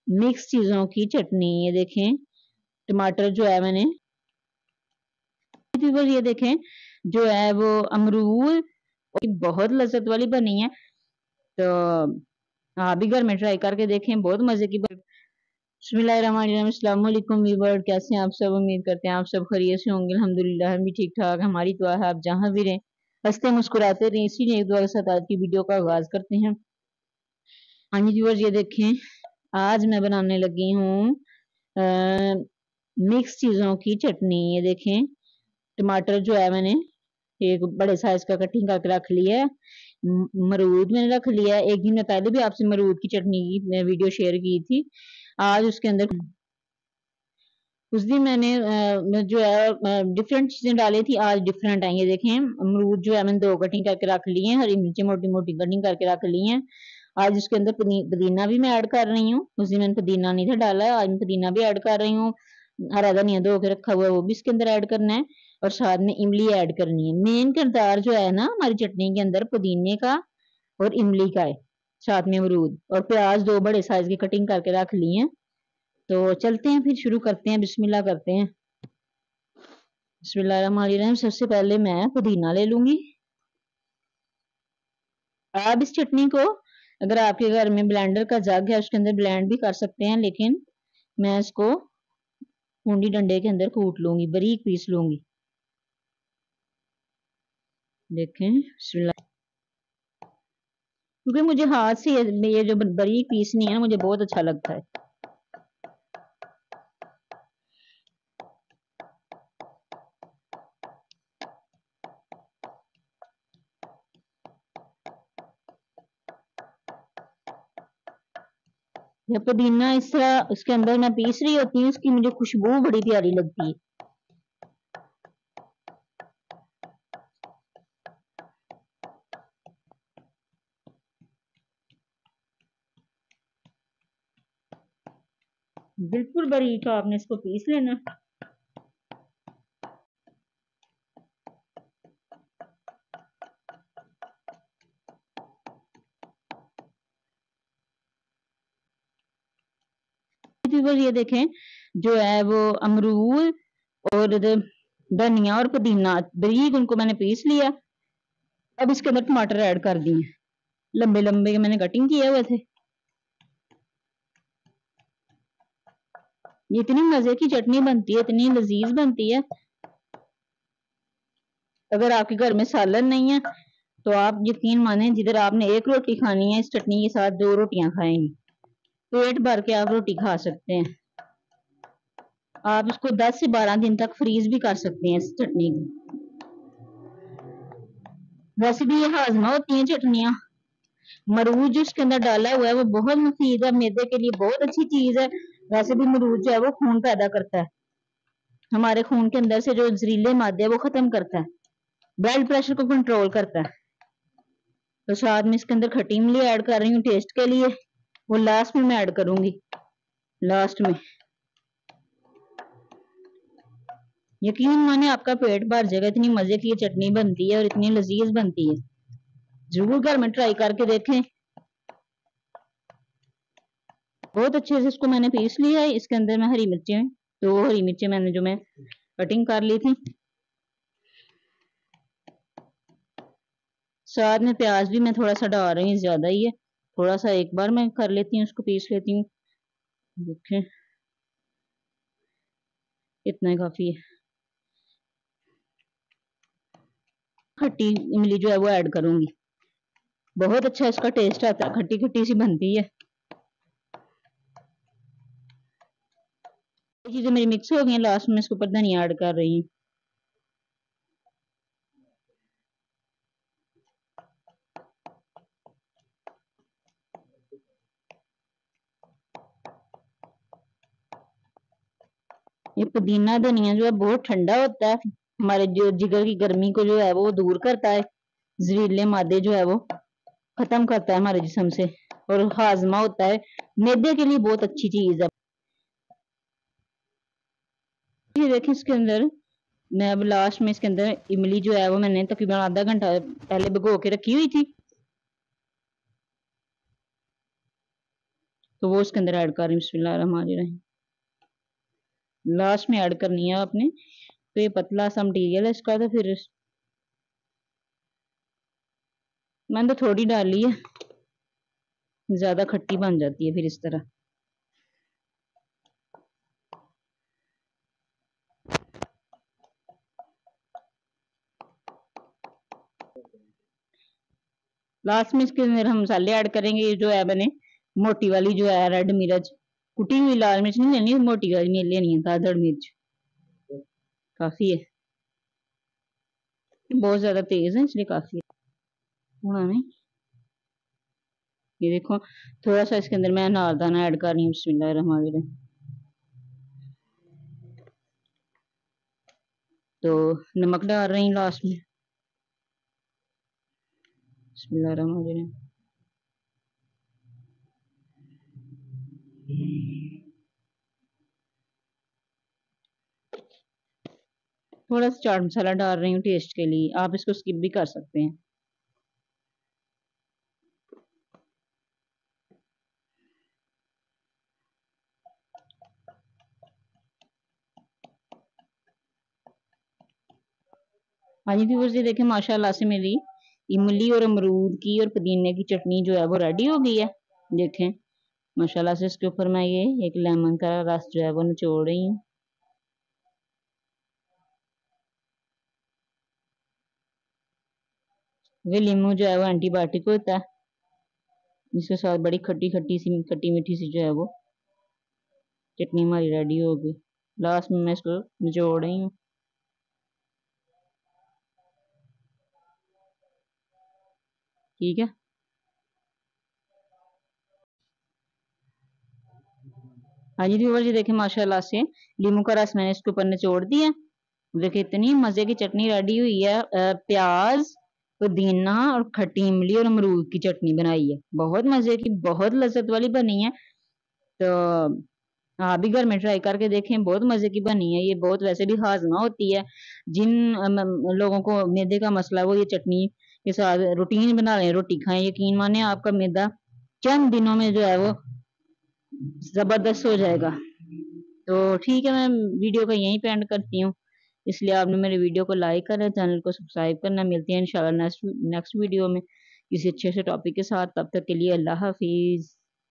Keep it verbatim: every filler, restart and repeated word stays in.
Mix चीजों की चटनी। ये देखें टमाटर जो है मैंने, ये देखें जो है वो अमरूद, बहुत लज्जत वाली बनी है। तो आप भी घर में ट्राई करके देखें, बहुत मजे की। बिस्मिल्लाहिर्रहमानिर्रहीम, अस्सलाम वालेकुम व्यूअर्स, कैसे हैं आप सब? उम्मीद करते हैं आप सब खैरियत से होंगे। अल्हम्दुलिल्लाह हम भी ठीक ठाक। हमारी दुआ है आप जहां भी रहें हंसते मुस्कुराते रहें। इसी एक दुआ के साथ आज की वीडियो का आगाज करते हैं। हाँ जी व्यूअर्स, ये देखें आज मैं बनाने लगी हूँ मिक्स चीजों की चटनी। ये देखें टमाटर जो है मैंने एक बड़े साइज का कटिंग करके रख लिया है। मरूद मैंने रख लिया है। एक दिन मैं पहले भी आपसे मरूद की चटनी की वीडियो शेयर की थी। आज उसके अंदर उस दिन मैंने आ, जो है डिफरेंट चीजें डाली थी, आज डिफरेंट है। ये देखें अमरूद जो है मैंने दो कटिंग करके रख लिए हैं, हरी मिर्ची मोटी मोटी कटिंग करके रख ली हैं। आज इसके अंदर पुदीना भी मैं ऐड कर रही हूँ। उस दिन मैंने पुदीना नहीं था डाला, आज मैं पुदीना भी ऐड कर रही हूँ। हरा धनिया धो के रखा हुआ है वो भी इसके अंदर ऐड करना है, और साथ में इमली ऐड करनी है। मेन किरदार जो है ना हमारी चटनी के अंदर पुदीने का और इमली का है, साथ में अमरूद और प्याज दो बड़े साइज की कटिंग करके रख ली है। तो चलते हैं, फिर शुरू करते हैं, बिस्मिल्लाह करते हैं। बिस्मिल्लाहिर्रहमानिर्रहीम। सबसे पहले मैं पुदीना ले लूंगी। आप इस चटनी को अगर आपके घर में ब्लेंडर का जग है उसके अंदर ब्लेंड भी कर सकते हैं, लेकिन मैं इसको खूंडी डंडे के अंदर कूट लूंगी, बारीक पीस लूंगी। देखें बिस्मिल्लाह, क्योंकि मुझे हाथ से ये जो बारीक पीसनी है ना मुझे बहुत अच्छा लगता है। या पुदीना इस तरह उसके अंदर मैं पीस रही होती हूँ, उसकी मुझे खुशबू बड़ी प्यारी लगती है। बिल्कुल बारीक आपने इसको पीस लेना। ये देखें जो है वो अमरूद और धनिया और पुदीना बारीक उनको मैंने पीस लिया। अब इसके अंदर टमाटर ऐड कर दिए, लंबे लंबे मैंने कटिंग किए हुए थे। ये इतनी मजे की चटनी बनती है, इतनी लजीज बनती है। अगर आपके घर में सालन नहीं है तो आप यकीन माने जिधर आपने एक रोटी खानी है इस चटनी के साथ दो रोटियां खाएंगी, पेट भर के आप रोटी खा सकते हैं। आप इसको दस से बारह दिन तक फ्रीज भी कर सकते हैं इस चटनी को। वैसे भी ये हाजमा होती है चटनियां। मरूद जो इसके अंदर डाला हुआ है वो बहुत मुफीद है, मैदे के लिए बहुत अच्छी चीज है। वैसे भी मरूद जो है वो खून पैदा करता है, हमारे खून के अंदर से जो जहरीले मादे है वो खत्म करता है, ब्लड प्रेशर को कंट्रोल करता है। तो साथ में इसके अंदर खट्टी इमली ऐड कर रही हूँ टेस्ट के लिए, वो लास्ट में मैं ऐड करूंगी, लास्ट में। यकीन माने आपका पेट भर जाएगा, इतनी मजे की ये चटनी बनती है और इतनी लजीज बनती है। जरूर घर में ट्राई करके देखें। बहुत अच्छे से इसको मैंने पीस लिया है। इसके अंदर मैं हरी मिर्चें, दो हरी मिर्चें मैंने जो मैं कटिंग कर ली थी, साथ में प्याज भी मैं थोड़ा सा डाल रही हूँ, ज्यादा ही है, थोड़ा सा एक बार मैं कर लेती हूँ, उसको पीस लेती हूँ। देखें इतना ही काफी है। खट्टी इमली जो है वो ऐड करूंगी, बहुत अच्छा इसका टेस्ट आता है, खट्टी खट्टी सी बनती है। चीजें मेरी मिक्स हो गई, लास्ट में इसके ऊपर धनिया ऐड कर रही हूँ। ये पुदीना धनिया जो है बहुत ठंडा होता है, हमारे जो जिगर की गर्मी को जो है वो दूर करता है, जहरीले मादे जो है वो खत्म करता है हमारे जिस्म से, और हाजमा होता है, मैदे के लिए बहुत अच्छी चीज है। ये देखें इसके अंदर मैं अब लास्ट में इसके अंदर इमली जो है वो मैंने तकरीबन आधा घंटा पहले भिगो के रखी हुई थी, तो वो उसके अंदर ऐड कर रही हूँ। बिस्मिल्लाहिर्रहमानिर्रहीम। लास्ट में ऐड करनी है आपने। तो ये पतला सा मटीरियल है इसका, तो फिर मैंने तो थोड़ी डाली है, ज्यादा खट्टी बन जाती है फिर इस तरह। लास्ट में इसके अंदर हम मसाले ऐड करेंगे। ये जो है मैंने मोटी वाली जो है रेड मिर्च, कुटी हुई लाल मिर्च नहीं लेनी, मोटी वाली लेनी है, दादड़ मिर्च काफी है, बहुत ज्यादा तेज है इसलिए काफी है। हमें ये देखो थोड़ा सा इसके अंदर मैं अनारदाना ऐड कर रही हूँ। बिस्मिल्लाहिर्रहमानिर्रहीम। तो नमक डाल रही हूँ लास्ट में। बिस्मिल्लाहिर्रहमानिर्रहीम। थोड़ा सा चाट मसाला डाल रही हूँ टेस्ट के लिए, आप इसको स्किप भी कर सकते हैं। हाँ जी व्यूअर्स, ये देखें माशाल्लाह से मेरी इमली और अमरूद की और पुदीने की चटनी जो है वो रेडी हो गई है। देखें माशाल्लाह से इसके ऊपर मैं ये एक लेमन का रस जो है वो निचोड़ रही हूँ। ये लीमू जो है वो एंटीबायोटिक होता है, इसके साथ बड़ी खट्टी खट्टी सी खट्टी मीठी सी जो है वो चटनी हमारी रेडी हो गई। लास्ट में मैं इसको निचोड़ रही हूँ। ठीक है। हाँ जी व्यूअर्स, ये देखें माशाल्लाह से लीमू का रस मैंने इसके ऊपर निचोड़ दिया। देखिए इतनी मजे की चटनी रेडी हुई है। प्याज, पुदीना और खट्टी इमली और अमरूद की चटनी बनाई है, बहुत मजे की, बहुत लज्जत वाली बनी है। तो आप भी घर में ट्राई करके देखें, बहुत मजे की बनी है। ये बहुत वैसे भी हाजमा होती है। जिन लोगों को मैदे का मसला है वो ये चटनी के साथ रूटीन बना लें, रोटी खाएं, यकीन माने आपका मैदा चंद दिनों में जो है वो जबरदस्त हो जाएगा। तो ठीक है, मैं वीडियो को यहीं पे एंड करती हूँ, इसलिए आपने मेरे वीडियो को लाइक करना, चैनल को सब्सक्राइब करना। मिलती है इंशाल्लाह नेक्स्ट नेक्स्ट वीडियो में किसी अच्छे से टॉपिक के साथ। तब तक के लिए अल्लाह हाफिज।